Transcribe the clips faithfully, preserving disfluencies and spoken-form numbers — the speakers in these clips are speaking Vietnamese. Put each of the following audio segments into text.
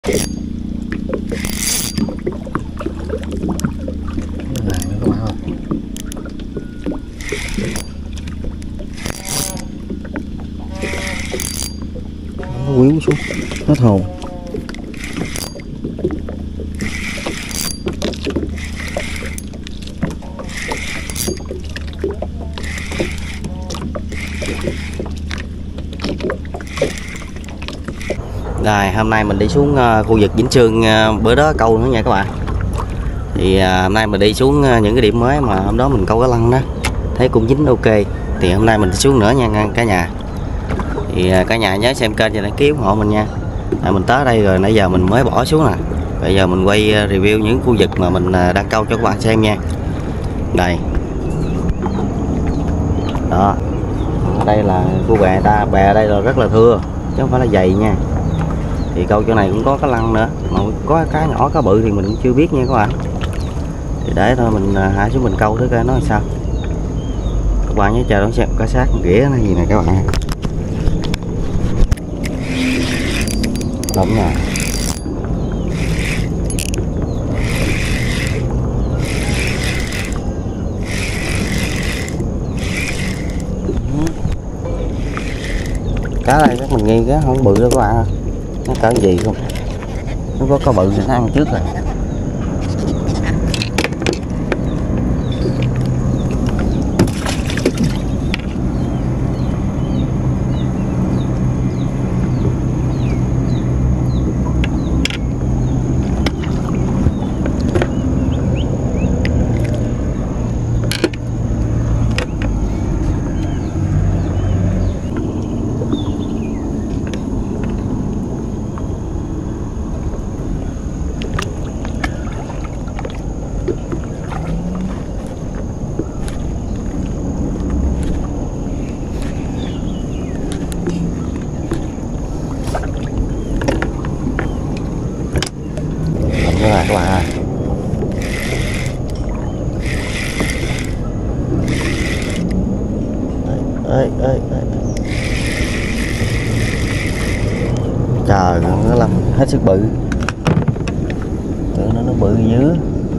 Nó quýu xuống hết hồn. Rồi hôm nay mình đi xuống uh, khu vực Vĩnh Sương, uh, bữa đó câu nữa nha các bạn. Thì uh, hôm nay mình đi xuống uh, những cái điểm mới mà hôm đó mình câu cá lăng đó, thấy cũng dính ok. Thì hôm nay mình đi xuống nữa nha cả nhà. Thì uh, cả nhà nhớ xem kênh và đăng ký ủng hộ mình nha. À, mình tới đây rồi, nãy giờ mình mới bỏ xuống nè. Bây giờ mình quay uh, review những khu vực mà mình uh, đang câu cho các bạn xem nha. Đây. Đó. Đây là khu bè, ta bè ở đây là rất là thưa chứ không phải là dày nha. Thì câu chỗ này cũng có cá lăng nữa, mà có cá nhỏ cá bự thì mình cũng chưa biết nha các bạn. Thì để thôi mình hạ xuống mình câu thử coi nó làm sao. Các bạn nhớ chờ đón xem cá sát ghĩa nó gì nè các bạn. Đúng rồi. Cá đây chắc mình nghi cái không bự đâu các bạn. Nó cỡ gì không? Nó có cá bự thì nó ăn trước rồi. Các bạn ơi. Ê, ê, ê. Trời, nó làm hết sức bự. Tưởng nó nó bự dữ.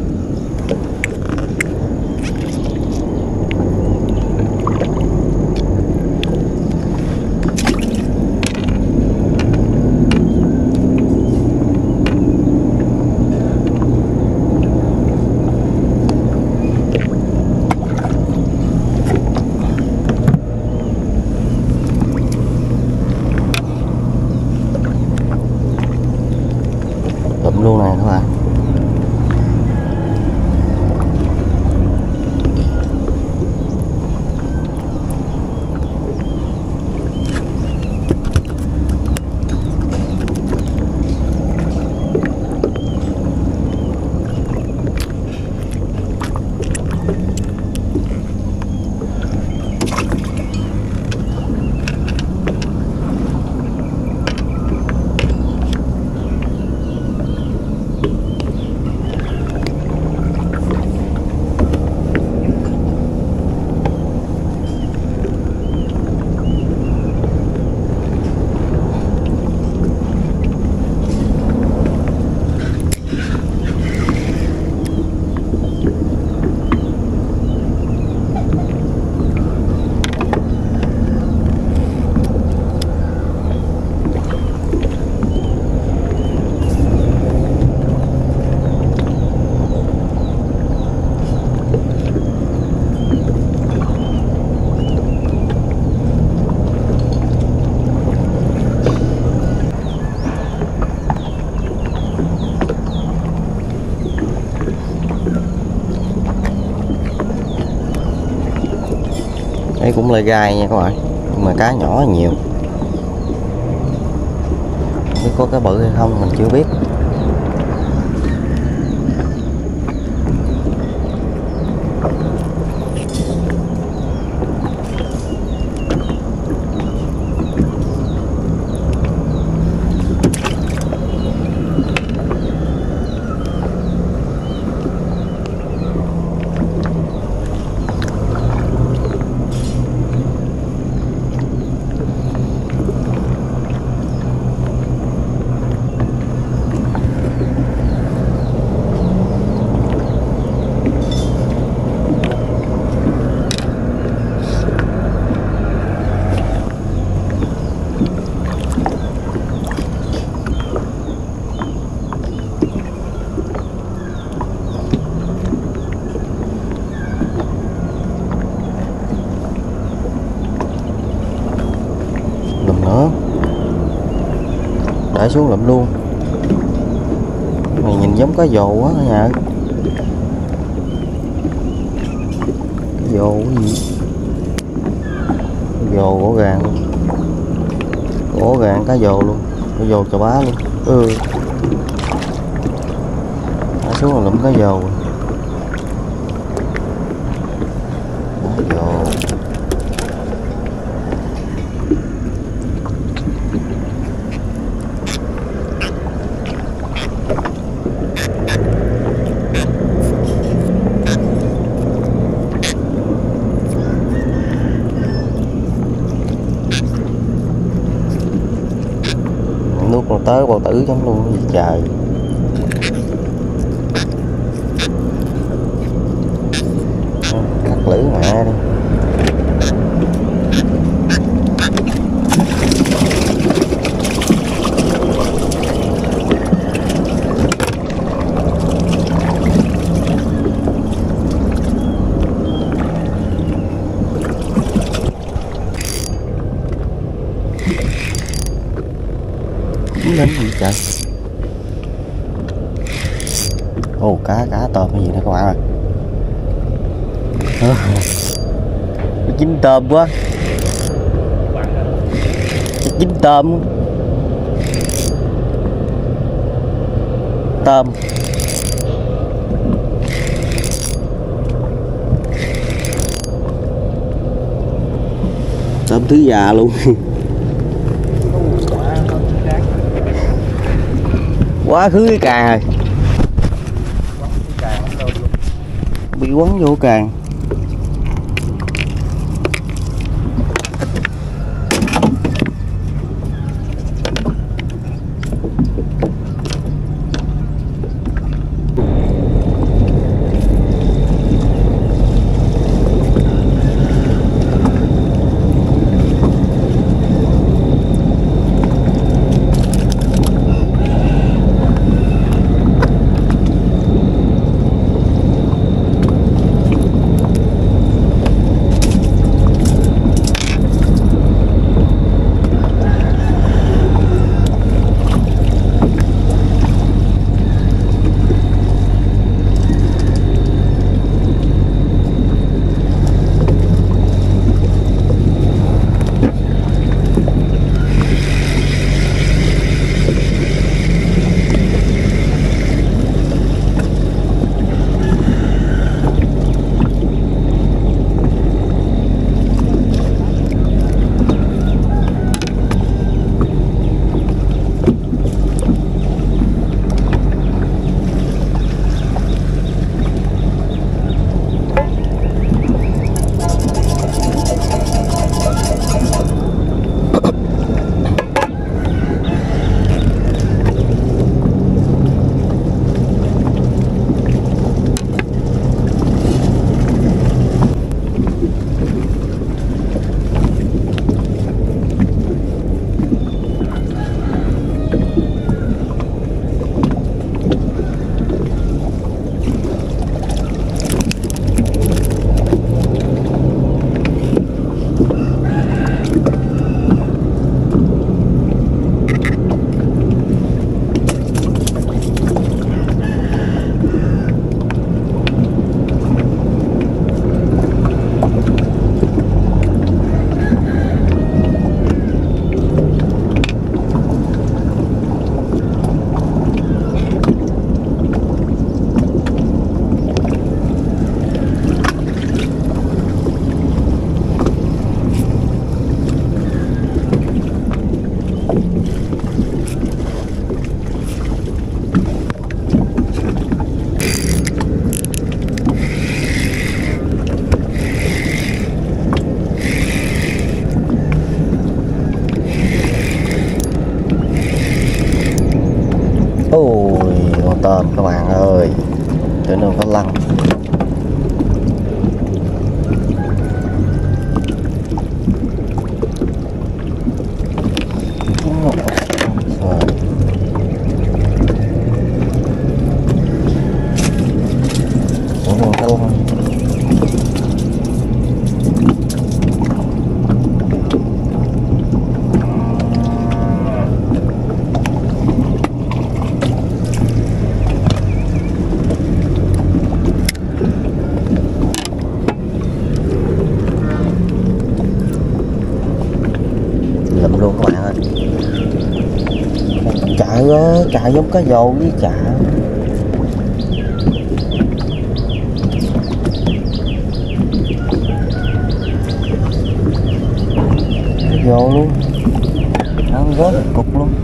Luôn này các bạn. Đây cũng là gai nha các bạn, nhưng mà cá nhỏ nhiều. Không biết có cá bự hay không mình chưa biết. xuống lụm luôn. Này nhìn giống cá dồ quá cả nhà. Cá dồ cái gì? Cá dồ gỗ gàng luôn. Gỗ gàng cá dồ luôn. Cá dồ chà bá luôn. Ừ. Thả xuống là lụm cá dồ. Cá dồ. Nước còn tới bao tử giống luôn gì trời. Cắt lưỡi mẹ đi. Lên gì trời. Ồ cá cá tôm cái gì nữa các bạn ơi. Nó chín tôm quá. Nó chín tôm. Tôm. Tôm thứ già luôn. Quá khứ cái càng rồi. Bị quấn vô càng. tôm các bạn ơi, trên đường có lăng. chạy giống cá dồ với chả. Cá dồ luôn, nó gói một cục luôn.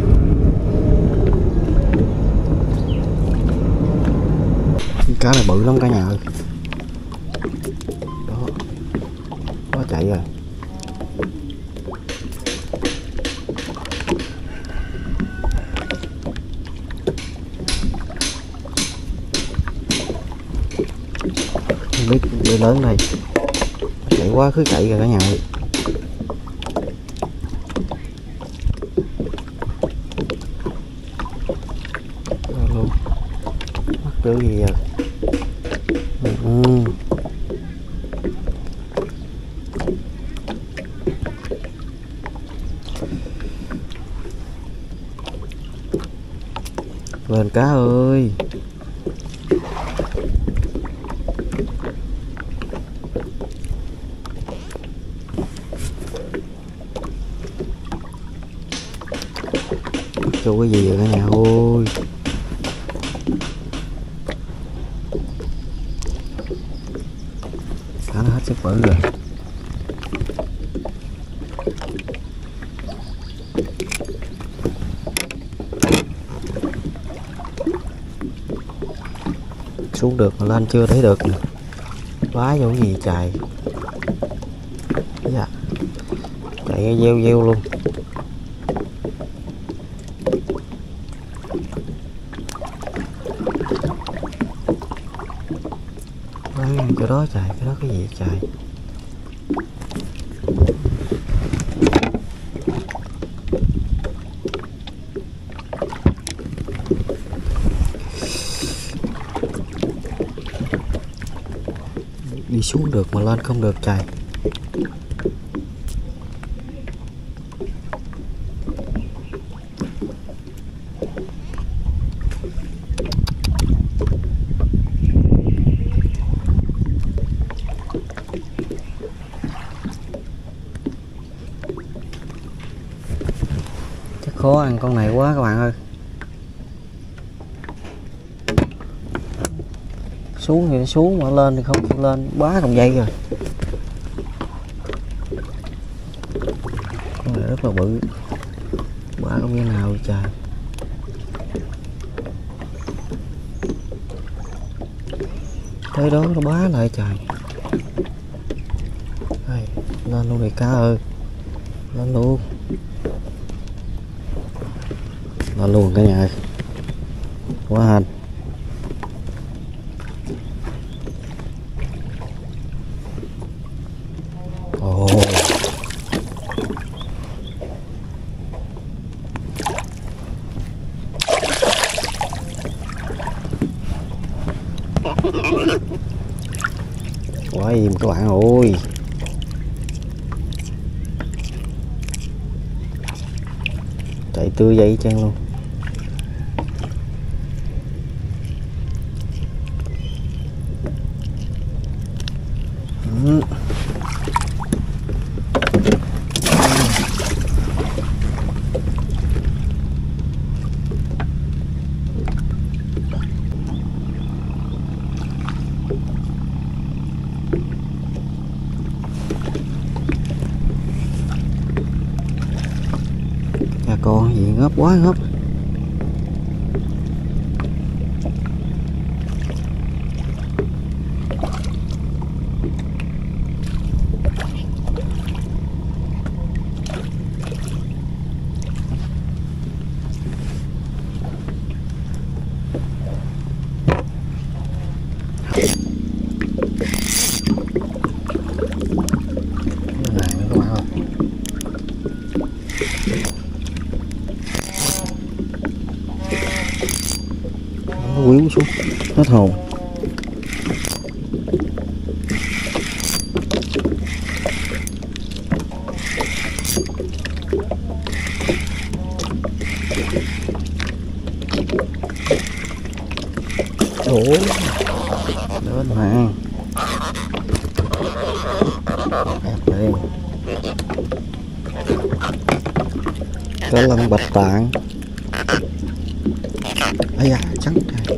Cá này bự lắm cả nhà ơi. Đó, nó chạy rồi. Không biết bự lớn đây, chạy quá cứ chạy rồi cả nhà ơi. Đó luôn, mắc chữ gì vậy? Ừ. Lên cá ơi. Cho cái gì vậy cả nhà ơi. Cá nó hết sức bự rồi. Xuống được mà lên chưa thấy được nè. Quá vô cái gì trời. Dạ. Chạy gieo gieo luôn. Đấy, cái đó trời, cái đó cái gì trời. Đi xuống được mà lên không được trời. Chắc khó ăn con này quá các bạn ơi. Xuống thì xuống mà lên thì không chịu lên, quá đồng dây rồi. Con này rất là bự, quá công dây nào vậy trời. Tới đó nó bá lại trời. Đây, lên luôn đi cá ơi, lên luôn, lên luôn cả nhà ơi, quá hên. Ồ, quá im các bạn ơi. Chạy tươi dây chăng luôn. Ừ. Cha con gì ngớp quá ngớp. Nó quýu xuống hết hồn. Ủa lên mà ép lên cá lăng bạch tạng. Ây da, trắng.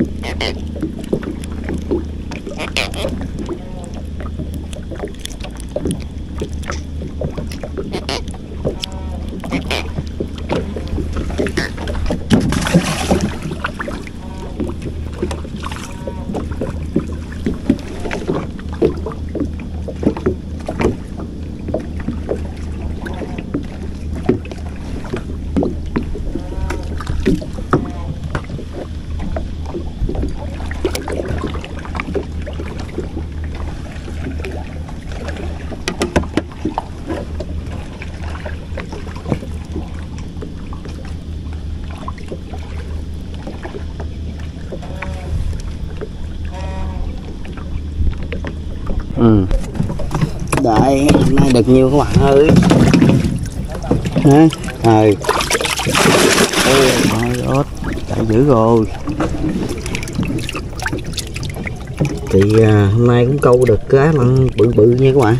Ừ. Đấy, hôm nay được nhiều các bạn ơi. Hả? Ờ. Ôi, ớt chạy dữ rồi. Thì à, hôm nay cũng câu được cá mặn bự bự nha các bạn.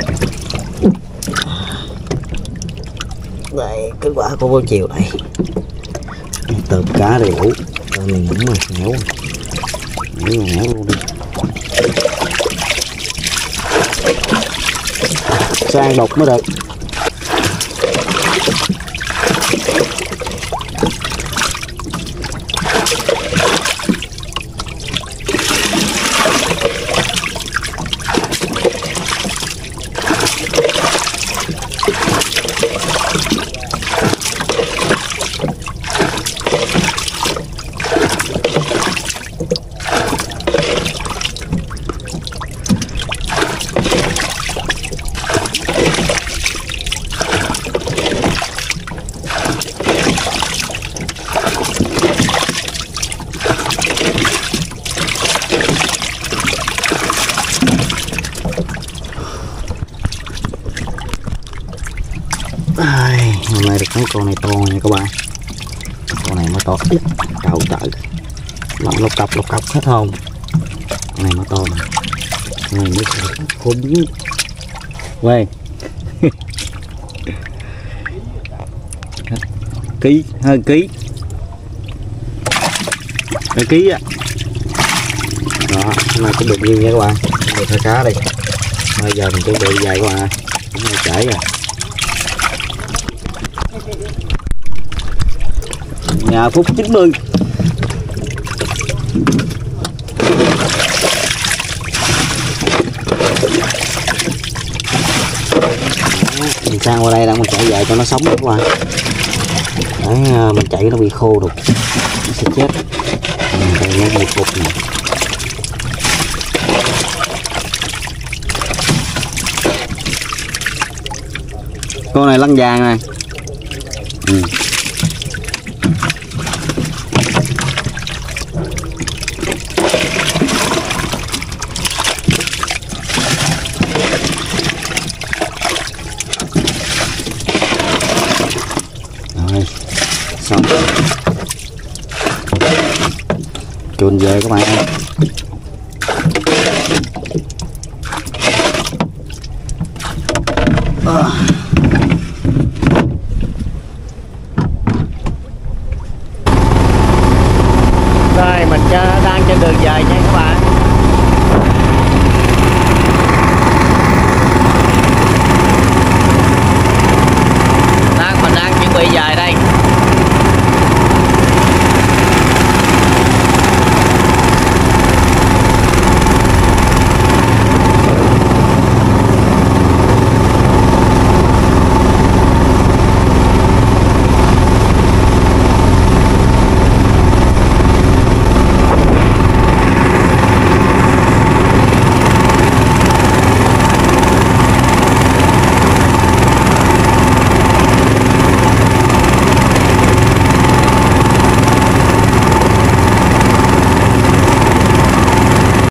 Đây, kết quả của buổi chiều đây. Tôm cá đầy đủ. Tôm này ngủ mà, ngủ. Ngủ ngủ luôn đi. Sang đục mới được. Ai, hôm nay được mấy con này to nha các bạn. Con này mới to ít. Trời trời, lọc lọc cọc lọc cọc hết không. Con này mới to nè. Con này mới khô biến. Quay ký, hơi ký, hơi ký á. Đó, hôm nay cũng được nhiều nha các bạn. Được hai cá đi. Bây giờ mình chuẩn bị dài các bạn. Cũng hơi chảy rồi. Nhà phút chín mươi. Mình sang qua đây đang mình chạy về cho nó sống các bạn. Đấy, mình chạy nó bị khô được, nó sẽ chết. Đây nó bị cục này. Con này lăn vàng này. Ừ. Rồi, xong. Chuồn về các bạn ơi. À. Rồi mình đang trên đường về nha các bạn.